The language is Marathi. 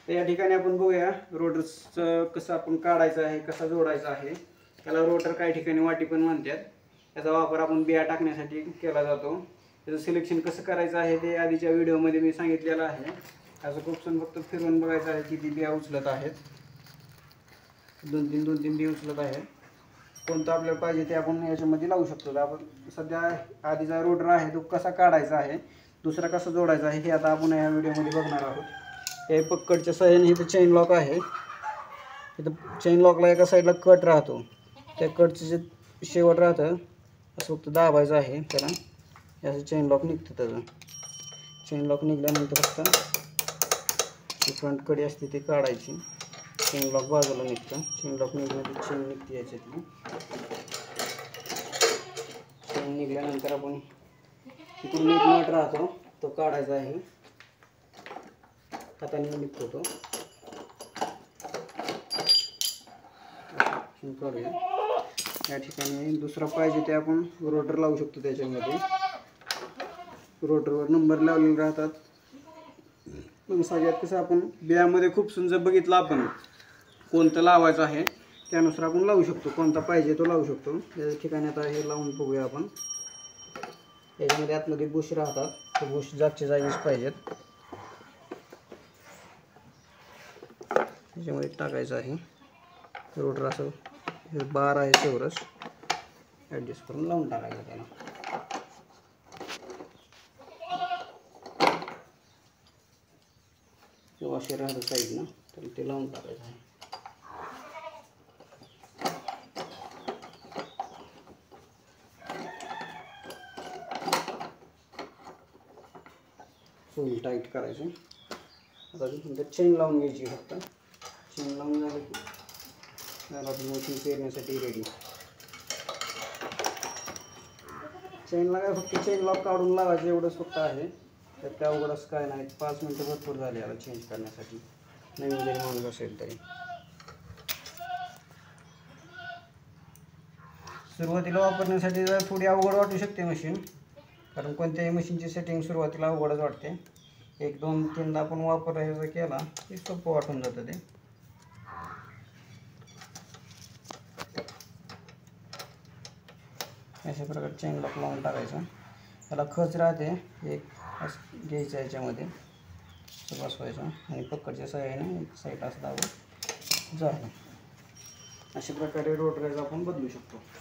तर या ठिकाणी आपण बघूया रोटरचं कसं आपण काढायचं आहे, कसा जोडायचा आहे. त्याला रोटर काही ठिकाणी वाटी पण म्हणतात. त्याचा वापर आपण बिया टाकण्यासाठी केला जातो. त्याचं सिलेक्शन कसं करायचं आहे ते आधीच्या व्हिडिओमध्ये मी सांगितलेलं आहे. असं खूप फक्त फिरवून बघायचं आहे किती बिया उचलत आहेत. दोन तीन बिया उचलत आहेत. कोणतं आपल्याला पाहिजे ते आपण याच्यामध्ये लावू शकतो. आपण सध्या आधीचा रोटर आहे तो कसा काढायचा आहे, दुसरा कसा जोडायचा आहे हे आता आपण या व्हिडिओमध्ये बघणार आहोत. हे पकडच्या सहाय्याने इथं चेन लॉक आहे. इथं चेन लॉकला एका साईडला कट राहतो. त्या कटचं जे शेवट राहतं असं फक्त दाबायचं आहे त्याला, असं चेन लॉक निघतं. त्याचं चेन लॉक निघाल्यानंतर फक्त फ्रंट कडी असते ती काढायची. चेन लॉक बाजूला निघतं. चेन लॉक निघल्यानंतर चेन निघते याच्यातली. चेन निघाल्यानंतर आपण इकडून एक नट राहतो तो काढायचा आहे. हाताने निघतो तो. काढूया. या ठिकाणी दुसरा पाहिजे ते आपण रोटर लावू शकतो. त्याच्यामध्ये रोटरवर नंबर लावलेले राहतात. पण सगळ्यात कसं आपण बियामध्ये खूप सुंदर बघितलं आपण कोणतं लावायचं आहे त्यानुसार आपण लावू शकतो. कोणता पाहिजे तो लावू शकतो. या ठिकाणी आता हे लावून बघूया आपण. याच्यामध्ये आतमध्ये बुश राहतात. ते बुश जागच्या जागीच पाहिजेत. त्याच्यामध्ये टाकायचं आहे. रोटर असं हे बार आहे चौरस ॲडजस्ट करून लावून टाकायचं त्याला. किंवा असे राहतं साईडनं तर ते लावून टाकायचं आहे. फुल टाईट करायचं. आता चेन लावून घ्यायची फक्त. चेन लावून झालं की त्याला मशीन पेरण्यासाठी रेडी. चेनला काय फक्त चेन लॉक काढून लावायचं एवढंच फक्त आहे. तर त्या अवघडच काय नाही. 5 मिनटं भरपूर झाले याला चेंज करण्यासाठी. नवीन जरी माणूस असेल तरी. सुरुवातीला वापरण्यासाठी जर थोडी अवघड वाटू शकते मशीन, कारण कोणत्याही मशीनची सेटिंग सुरुवातीला अवघडच वाटते. 1-2-3दा आपण वापरायचा केला की सोपं वाटून जातं ते. अशा प्रकारे चेन लॉक लावून टाकायचं. त्याला खच राहते एक घ्यायचं याच्यामध्ये बसवायचं आणि पकडच्या सहाय्याने एक साईड असं दाबून झालं. अशा प्रकारे रोटरच आपण बदलू शकतो.